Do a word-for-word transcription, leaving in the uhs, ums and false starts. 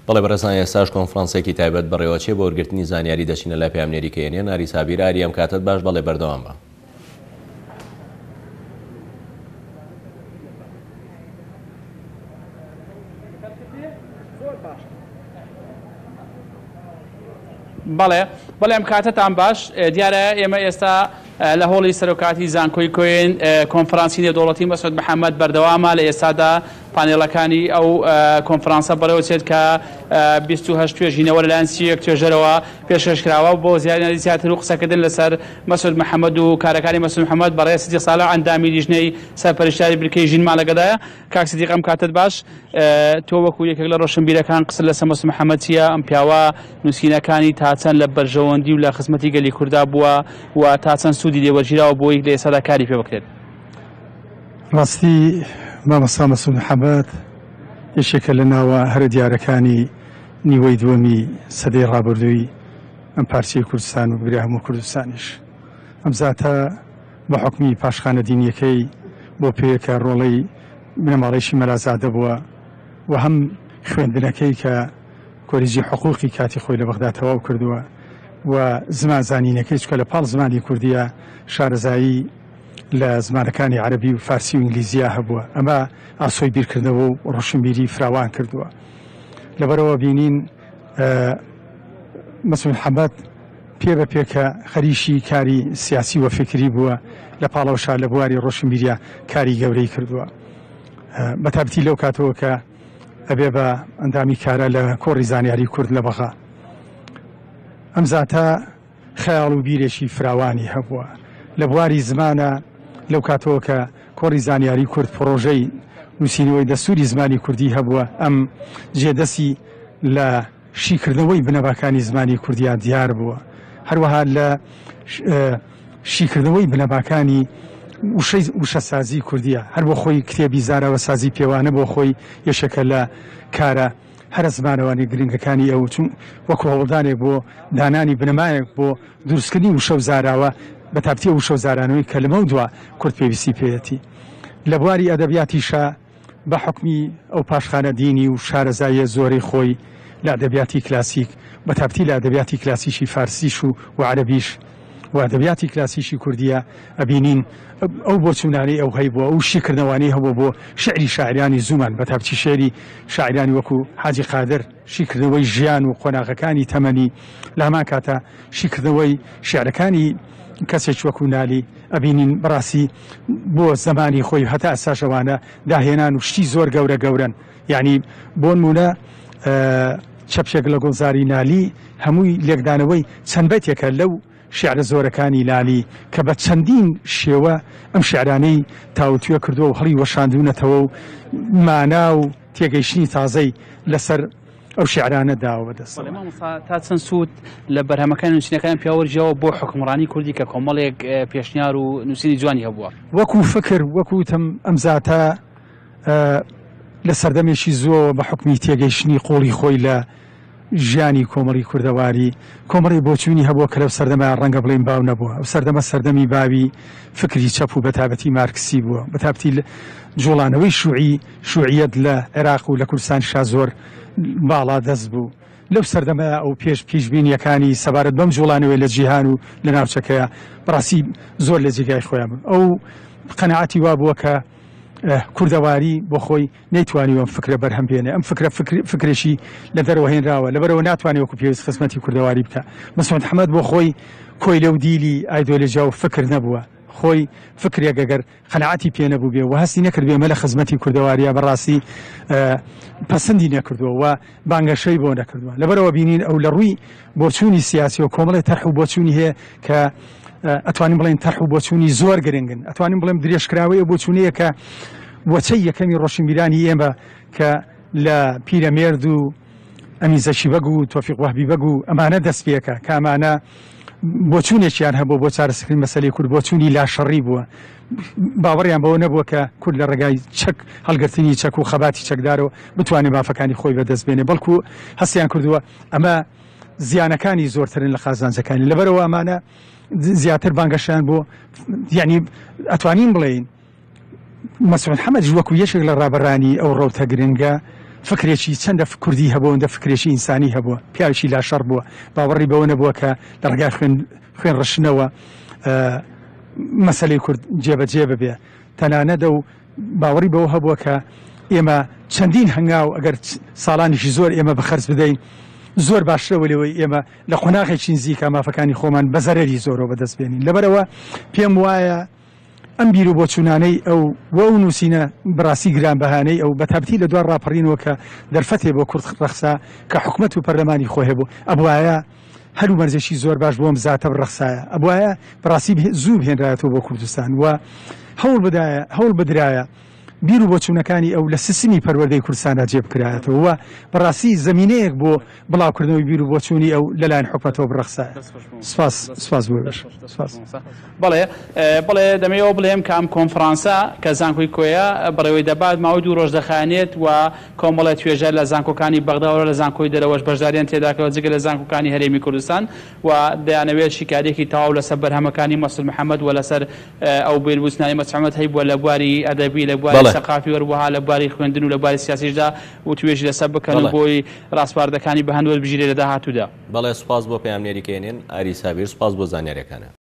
بەڵێ بەڕێزان ئێستاش کۆنفرانسێکی تایبەت بەڕێوەچێ بۆ وەرگرتنی زانیاری دەچینە لای پەیامنێری کە هێنێ ناری سابیرە ئەم کاتت باش بەڵێ بەردەوام بە. بەڵێ بەڵێ ئەم کاتتان باش دیارە ئێمە ئێستا لە هۆڵی سەرۆکاتی زانکۆی کۆین کۆنفرانسی نێودەوڵەتی مەسعود محەممەد بەردەوامە لە ئێستادا پانێڵەکانی ئەو کۆنفرانسە بەڕێوەچێت کە بیست و هەشت توێژینەوە لەلایەن سی و یەک توێژەرەوە پێشکەشکراوە بۆ زیادی زیاتر و قسەکردن لەسەر مەسعود محەممەد و کارەکانی مەسعود محەممەد بەڕێ سیدیق ساڵح ئەندامی لیژنەی سەرپەرشتیاری بریکەی ژینمان لەگەدایە. کاک سیدیق ئەم کاتت باش تۆ وەکو یەکێک لە ڕۆشنبیرەکان قسە لەسەر مەسعود محەممەد چییە؟ ئەم پیاوە نووسینەکانی تا چەند لە بەرژەوەندی و لە خزمەتی گەلی کووردا بووە و تا چەند سوودی لێوەرگیراوە بۆی لە ئێستادا کاری پێ بکرێت؟ ڕاستی مامۆستا مەسعود محەممەد یەکێکە لە ناوە هەرە دیارەکانی نیوەی دووەمی سەدەی ڕابردووی ئەم پارچەی کوردستان و بگرێ هەموو کوردستانیش. ئەم زاتە بە حکمی پاشخانە دینیەکەی بۆ پێیەکە ڕۆڵەی بنەماڵەیشی مەلازادە بووە و هەم خوێندنەکەی کە کۆلیجی حقوقی کاتی خۆی لە بەغدا تەواو کردووە و زمان زانینەکەی چکە لە پاڵ زمانی کوردیە شارەزایی لە زمانەکانی عەرەبی و فارسی و ئینگلیزیە هەبووە. ئەمە ئاسۆی بیرکردنەوە و ڕۆشنبیری فراوان کردووە. لەبەرەوە بینین مەسعود محەممەد پێ بە پێکە خەریشی کاری سیاسی و فکری بووە لە پاڵەوەشار لە بواری ڕۆشنبیریە کاری گەورەی کردووە. بە تابەتی لەو کاتەوە کە ئەبێ بە ئەندامی کارە لە کۆڕی زانیاری کورد لە بەغا. ئەم زاتە خەیاڵ و بیرێکی فراوانی هەبووە لە بواری زمانە لەو کاتەوە کە کۆڕی زانیاری کورد پرۆژەی نووسینەوەی دەستوری زمانی کوردی هەبووە. ئەم جێدەسی لە شیکردنەوەی بنەباکانی زمانی کوردیان دیار بووە، هەروەها لە شیکردنەوەی بنەباکانی وشەسازی کوردیە. هەر بۆ خۆی کتێبی زاراوە سازی پێوانە بۆ خۆی یەشەکە لە کارە هەرە زمانەوانی گرنگەکانی ئەو چون وەکو هەوڵدانێک بۆ دانانی بنەمایەک بۆ دروستکردنی وشە و زاراوە بە تابەتی وشە و زارانەوەی کە لەمە دووە کورد پێویستی پێەتی. لە بواری ئەدەبیاتیشە بە حکمی ئەو پاشخانە دینی و شارەزاییە زۆرەی خۆی لە ئەدەبیاتی کلاسیک بە تابەتی لە ئەدەبیاتی کلاسیشی فارسیش و عەرەبیش و ئەدەبیاتی کلاسیشی کوردیە ئەبینین ئەو بۆچوونانەی ئەو هەیبووە ئەو شیکردنەوەی هەبوو بۆ شعری شاعرانی زومان بە تابەتی شێری شاعرانی وەکو حاجی قادر، شیکردنەوەی ژیان و قۆناغەکانی تەمەنی لە هەمان کاتە شیکردنەوەی شعرەکانی کەسێک وەکو نالی ئەبینین بەڕاستی بۆ زەمانی خۆی هەتا ئەساشەوانە داهێنان و شتی زۆر گەورە گەورن. یعنی بۆ نمونە چەپشێک لە گۆزاری نالی هەمووی لێکدانەوەی چەند بەیتێکە لەو شعرە زۆرەکانی لالی کە بە چەندین شێوە ئەم شعرانەی تاوتوێ کردووە و هەڵی وەشاندوونەتەوە و مانا و تێگەیشتنی تازەی لەسەر ئەو شعرانە داوە بەدەست. تا چەند سوود لە بەرهەمەکان نووسینەکان پیاوەرجەوە بۆ حکمڕانی کوردی کە کۆمەڵێک پێشنیار و نووسینی جوانی هەبووە. وەکو فکر وەکوتم ئەم زاتە لە سەردەمێکی زۆر بە حکمی تێگەیشتنی قۆڵی خۆی لە ژیانی کۆمەڵی کوردەواری کۆمەڵی بۆچوونی هەبووە کە لەو سەردەمە ڕەنگە بڵێن باو نەبووە. ئەو سەردەمە سەردەمی باوی فکری چەپ و بەتابەتی مارکسی بووە، بەتابەتی جوڵانەوەی شوعی شوعیەت لە عێراق و لە کوردستانیشا زۆر باڵا دەست بوو. لەو سەردەمە ئەو پێش پیشبینیەکانی سەبارەت بەم جوڵانەوەی لە جیهان و لە ناوچەکەیە بەڕاستی زۆر لە جێگای خۆیان بوو. ئەو قەنەعەتی وا بووە کە کوردەواری بۆ خۆی نەیتوانی ئەم فکرە بەرهەم بێنێ. ئەم فکرە فکرێکی لە دەرەوە هێنراوە، لەبەرەوە ناتوانێت وەکو پێویست خزمەتی کوردەواری بکە. مەسعود محەممەد بۆ خۆی کۆی لەو دیلی ئایدۆلۆژیا و فکر نەبووە، خۆی فکرێک ئەگەر قەنەعەتی پێ نەبوو بێ و هەستی نەکرد بێ مەلە خزمەتی کوردەواریە بەڕاستی پەسەندی نەکردووە و بانگەشەی بۆ نەکردووە. لەبەرەوە بینین ئەو لە ڕووی بۆچوونی سیاسی و کۆمەڵی تەرح و بۆچوونی هەیە کە ئەتوانین بڵێن تەرح و بۆچوونی زۆر گرنگن، ئەتوانین بڵێم درێژکراوەیە بۆچوونەیە کە وەچەی یەکەمی ڕۆشنبیرانی ئێمە کە لە پیرەمێرد و ئەمی زەشی بەگ و تۆفیق وەهبی بەگ و ئەمانە دەست پێکە کە ئەمانە بۆچوونێکیان هەبوو بۆ چارەسەکردنی مەسەلەی کورد، بۆچوونی لاشەڕی بووە. باوەڕیان بەوە نەبووە کە کورد لە ڕێگای چەک هەڵگرتنی چەک و خەباتی چەکدارەوە بتوانێت مافەکانی خۆی بەدەست بێنێ، بەڵکو هەستیان کردووە ئەمە زیانەکانی زۆرترن لە خازانجەکانی. لەبەرەوە ئەمانە زیاتر بانگەشیان بۆ یعنی ئەتوانین بڵێین مەسعود محەممەد وەکو یەکێک لە ڕابەرانی ئەو ڕەوتە گرنگە فکرێکی چەندە کوردی هەبوو ئەوەندە فکرێکی ئینسانی هەبووە پیاوێکی لاشەڕ بووە باوەڕی بەوە نەبووە کە لە ڕێگای خوێن ڕشنەوە مەسەلەی کورد جێبەجێ ببێ تەنانەتە و باوەڕی بەوە هەبووە کە ئێمە چەندین هەنگاو ئەگەر ساڵانیشی زۆر ئێمە بەخەرج بدەین زۆر باشترەوە لەوەی ئێمە لە قۆناغێکی نزیکە مافەکانی خۆمان بە زەرەری زۆرەوە بەدەست بێنین لەبەرەوە پێم وایە ئەم بیر و بۆچوونانەی ئەو وە و نووسینە بەڕاستی گرانبەهانەی ئەو بە تابەتی لە دوای ڕاپەڕینەوە کە دەرفەتێ بۆ کورد ڕەخسا کە حکوومەت و پەرلەمانی خۆی هەبوو ئەبوایە هەرو مەرجێکی زۆر باش بۆم زیاتر ڕەخسایە ئەبوایە بەڕاستی زوو بهێنرایەتەوە بۆ کوردستان وە هەوڵ بدایە هەوڵ بدرایە بیر و بۆچوونەکانی ئەو لە سیستمی پەروەردەی کوردستاندا جێبکرایەتەوە وە بەڕاستی زمینەیەک بۆ بڵاوکردنەوەی بیر و بۆچوونی ئەو لەلایەن حکوومەتەوە بڕەخسایە سپاس سپاس بۆ باش بەڵێ بڵێ دەمەوێت بڵێم کە ئەم کۆنفرانسە کە زانکۆی کۆیە بەڕێوەی دەبات ماوەی دوو ڕۆژ دەخانێت و کۆمەڵە توێژە لە زانکۆکانی بەغداوە لە زانکۆی دەرەوەش بەشداریان تێداکەوە جگە لە زانکۆکانی هەرێمی کوردستان و دەیانەوێت شیکارێکی تەواو لەسەر بەرهەمەکانی مەسعود محەممەد و لەسەر ئەو بیربووسنانی مەسعود محەممەد هەیبووە لە بواری ئەدەبی لە بواری سەقافی وەروەها لە بواری خوێندن و لە بواری سیاسیشدا و توێژی لەسەر بکەن و بۆی ڕاستپاردەکانی بە هەندوو بژیرێ لە داهاتوودا. بەڵێ سوپاس بۆ پەیامنێری کێنێن ئاری سابیر سوپاس بۆ زانیاریەکانە.